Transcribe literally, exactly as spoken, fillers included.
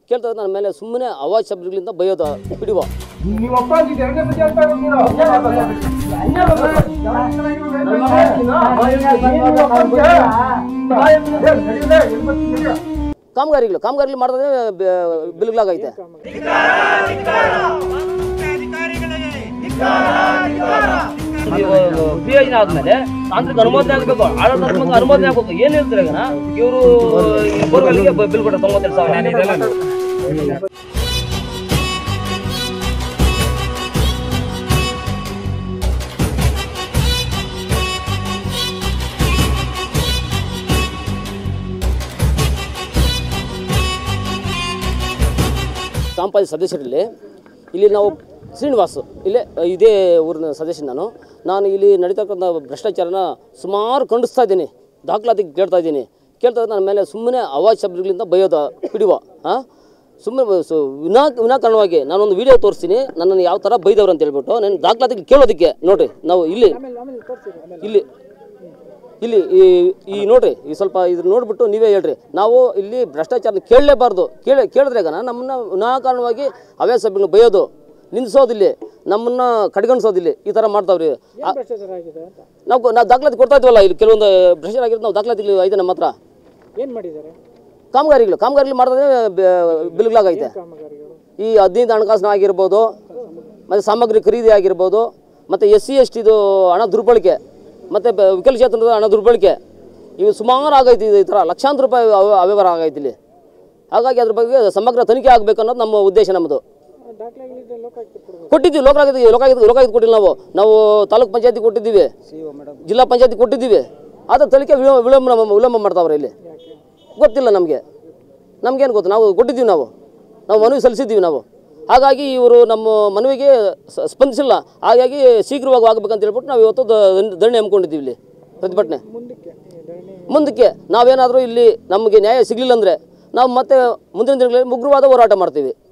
ಕೇಳ್ತಾ ನನ್ನ ಮೇಲೆ ಸುಮ್ಮನೆ ಅವಾಜ್ ಶಬ್ದಗಳಿಂದ ಬೈಯೋದು ಬಿಡುವ. ಕಾಮಗಾರಿಗಳು ಕಾಮಗಾರಿಗಳು ಮಾಡಿದ್ರೆ ಬಿಲ್ಗಳಾಗೈತೆ. ಯೋಜನೆ ಆದ್ಮೇಲೆ ತಾಂತ್ರಿಕ ಅನುಮೋದನೆ ಆಗಬೇಕು, ಆಡಳಿತಾತ್ಮಕ ಅನುಮೋದನೆ ಆಗಬೇಕು. ಏನ್ ಹೇಳ್ತಾರೆ ಈಗ ಇವರು ಬೋರ್ವೆಲ್ಗೆ ಬಿಲ್ ಕೊಟ್ಟರೆ ತೊಂಬತ್ತೆರಡು ಸಾವಿರ. ಗ್ರಾಮ ಪಂಚಾಯತ್ ಸದಸ್ಯರಲ್ಲಿ ಇಲ್ಲಿ ನಾವು ಶ್ರೀನಿವಾಸು ಇಲ್ಲೇ ಇದೇ ಊರಿನ ಸದಸ್ಯ. ನಾನು ನಾನು ಇಲ್ಲಿ ನಡೀತಕ್ಕಂಥ ಭ್ರಷ್ಟಾಚಾರನ ಸುಮಾರು ಖಂಡಿಸ್ತಾ ಇದ್ದೀನಿ, ದಾಖಲಾತಿ ಕೇಳ್ತಾ ಇದ್ದೀನಿ. ಕೇಳ್ತಾ ನನ್ನ ಮೇಲೆ ಸುಮ್ಮನೆ ಅವಾಜ್ ಶಬ್ದಗಳಿಂದ ಬೈಯೋದು ಬಿಡುವ. ಹಾಂ ಸುಮ್ಮನೆ ಸು ವಿನಾ ವಿನಾಕಾರಣವಾಗಿ ನಾನೊಂದು ವಿಡಿಯೋ ತೋರಿಸ್ತೀನಿ, ನನ್ನನ್ನು ಯಾವ ಥರ ಬೈದವ್ರು ಅಂತ ಹೇಳ್ಬಿಟ್ಟು ನನ್ನ ದಾಖಲಾತಿಗೆ ಕೇಳೋದಕ್ಕೆ. ನೋಡಿರಿ ನಾವು ಇಲ್ಲಿ ಇಲ್ಲಿ ಇಲ್ಲಿ ಈ ಈ ನೋಡಿರಿ ಈ ಸ್ವಲ್ಪ ಇದ್ರ ನೋಡಿಬಿಟ್ಟು ನೀವೇ ಹೇಳ್ರಿ. ನಾವು ಇಲ್ಲಿ ಭ್ರಷ್ಟಾಚಾರನ ಕೇಳಲೇಬಾರ್ದು. ಕೇಳಿ ಕೇಳಿದ್ರಾಗ ನಮ್ಮನ್ನು ವಿನಾಕಾರಣವಾಗಿ ಅವೇ ಸಭೆಗಳನ್ನ ಬೈಯೋದು, ನಿಲ್ಲಿಸೋದಿಲ್ಲ, ನಮ್ಮನ್ನು ಕಡೆಗಣಿಸೋದಿಲ್ಲ, ಈ ಥರ ಮಾಡ್ತಾವ್ರಿ. ನಾವು ನಾವು ದಾಖಲಾತಿ ಕೊಡ್ತಾ ಇದ್ವಲ್ಲ, ಇಲ್ಲಿ ಕೆಲವೊಂದು ಭ್ರಷ್ಟಾಚಾರ ಆಗಿರೋದು ನಾವು ದಾಖಲಾತಿಗಳು ಐತೆ ನಮ್ಮ ಹತ್ರ. ಏನು ಮಾಡಿದ್ದಾರೆ? ಕಾಮಗಾರಿಗಳು ಕಾಮಗಾರಿಗಳು ಮಾಡಿದ್ರೆ ಬಿಲ್ಗಳಾಗೈತೆ. ಈ ಹದಿನೈದು ಹಣಕಾಸಿನ ಆಗಿರ್ಬೋದು, ಮತ್ತು ಸಾಮಗ್ರಿ ಖರೀದಿ ಆಗಿರ್ಬೋದು, ಮತ್ತು ಎಸ್ ಸಿ ಎಸ್ ಟಿದು ಹಣ ದುರ್ಬಳಕೆ, ಮತ್ತು ವಿಕಲಚೇತನದ ಹಣ ದುರ್ಬಳಕೆ, ಇವು ಸುಮಾರು ಆಗೈತಿ. ಈ ಥರ ಲಕ್ಷಾಂತರ ರೂಪಾಯಿ ಅವ್ಯವಹಾರ ಆಗೈತಿ ಇಲ್ಲಿ. ಹಾಗಾಗಿ ಅದ್ರ ಬಗ್ಗೆ ಸಮಗ್ರ ತನಿಖೆ ಆಗಬೇಕು ಅನ್ನೋದು ನಮ್ಮ ಉದ್ದೇಶ. ನಮ್ಮದು ಕೊಟ್ಟಿದ್ದೀವಿ, ಲೋಕಾಯುಕ್ತ ಲೋಕಾಯುಕ್ತ ಲೋಕಾಯುಕ್ತ ಕೊಟ್ಟಿಲ್ಲ. ನಾವು ನಾವು ತಾಲೂಕ್ ಪಂಚಾಯತಿ ಕೊಟ್ಟಿದ್ದೀವಿ, ಜಿಲ್ಲಾ ಪಂಚಾಯತಿ ಕೊಟ್ಟಿದ್ದೀವಿ. ಆದರೆ ತನಿಖೆ ವಿಳಂಬ ವಿಳಂಬ ಮಾಡ್ತಾವ್ರೆ ಇಲ್ಲಿ. ಗೊತ್ತಿಲ್ಲ ನಮಗೆ, ನಮಗೇನು ಗೊತ್ತು? ನಾವು ಕೊಟ್ಟಿದ್ದೀವಿ, ನಾವು ನಾವು ಮನವಿ ಸಲ್ಲಿಸಿದ್ದೀವಿ ನಾವು. ಹಾಗಾಗಿ ಇವರು ನಮ್ಮ ಮನವಿಗೆ ಸ್ಪಂದಿಸಿಲ್ಲ. ಹಾಗಾಗಿ ಶೀಘ್ರವಾಗಿ ಆಗಬೇಕಂತ ಹೇಳ್ಬಿಟ್ಟು ನಾವು ಇವತ್ತು ಧರಣಿ ಹಮ್ಮಿಕೊಂಡಿದ್ದೀವಿ ಇಲ್ಲಿ ಪ್ರತಿಭಟನೆ. ಮುಂದಕ್ಕೆ ನಾವೇನಾದರೂ ಇಲ್ಲಿ ನಮಗೆ ನ್ಯಾಯ ಸಿಗಲಿಲ್ಲ ಅಂದರೆ ನಾವು ಮತ್ತೆ ಮುಂದಿನ ದಿನಗಳಲ್ಲಿ ಉಗ್ರವಾದ ಹೋರಾಟ ಮಾಡ್ತೀವಿ.